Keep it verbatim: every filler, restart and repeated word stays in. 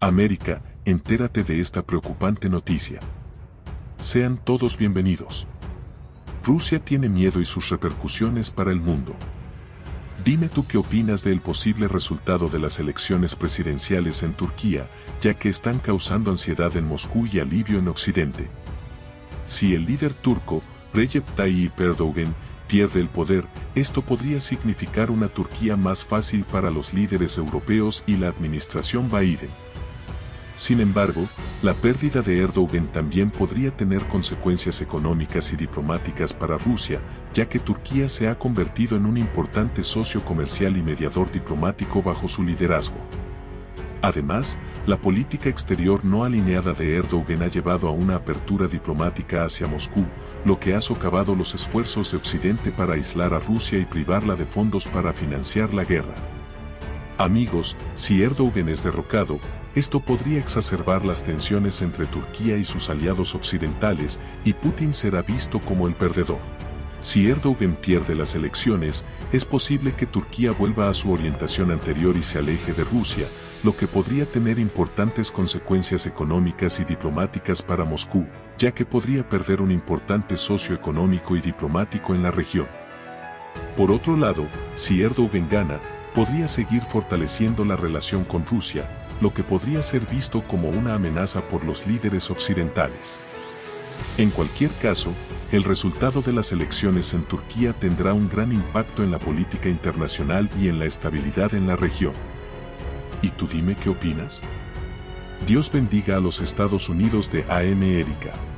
América, entérate de esta preocupante noticia. Sean todos bienvenidos. Rusia tiene miedo y sus repercusiones para el mundo. Dime tú qué opinas del posible resultado de las elecciones presidenciales en Turquía, ya que están causando ansiedad en Moscú y alivio en Occidente. Si el líder turco, Recep Tayyip Erdoğan, pierde el poder, esto podría significar una Turquía más fácil para los líderes europeos y la administración Biden. Sin embargo, la pérdida de Erdoğan también podría tener consecuencias económicas y diplomáticas para Rusia, ya que Turquía se ha convertido en un importante socio comercial y mediador diplomático bajo su liderazgo. Además, la política exterior no alineada de Erdoğan ha llevado a una apertura diplomática hacia Moscú, lo que ha socavado los esfuerzos de Occidente para aislar a Rusia y privarla de fondos para financiar la guerra. Amigos, si Erdoğan es derrocado, esto podría exacerbar las tensiones entre Turquía y sus aliados occidentales, y Putin será visto como el perdedor. Si Erdoğan pierde las elecciones, es posible que Turquía vuelva a su orientación anterior y se aleje de Rusia, lo que podría tener importantes consecuencias económicas y diplomáticas para Moscú, ya que podría perder un importante socio económico y diplomático en la región. Por otro lado, si Erdoğan gana, podría seguir fortaleciendo la relación con Rusia, lo que podría ser visto como una amenaza por los líderes occidentales. En cualquier caso, el resultado de las elecciones en Turquía tendrá un gran impacto en la política internacional y en la estabilidad en la región. ¿Y tú dime qué opinas? Dios bendiga a los Estados Unidos de América.